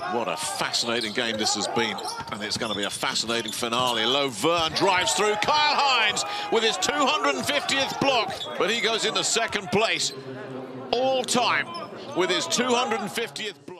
What a fascinating game this has been, and it's going to be a fascinating finale. Lovern drives through. Kyle Hines with his 250th block, but he goes into second place all time with his 250th block.